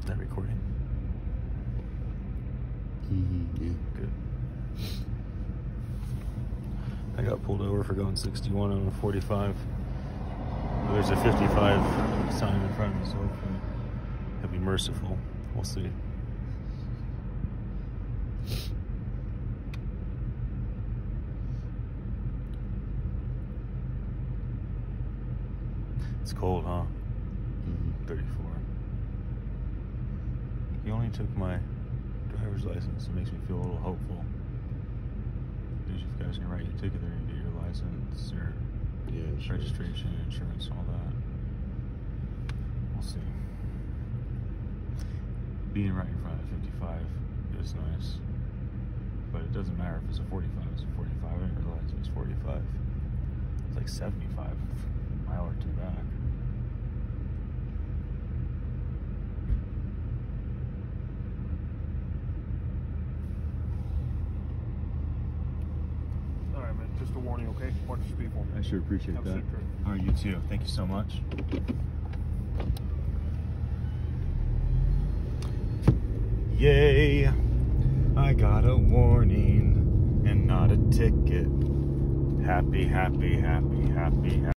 That recording? Yeah. Good. I got pulled over for going 61 on a 45. There's a 55 sign in front of me, so hopefully he'll be merciful. We'll see. It's cold, huh? 34. He only took my driver's license. It makes me feel a little hopeful. Usually if guys can write you a ticket, they're going to get your license or registration, insurance, all that. We'll see. Being right in front of 55 is nice. But it doesn't matter if it's a 45. It's a 45. I didn't realize it was 45. It's like 75, a mile or two back. Just a warning, okay? Watch the speed for me. I sure appreciate that. All right, you too. Thank you so much. Yay! I got a warning and not a ticket. Happy, happy, happy, happy, happy.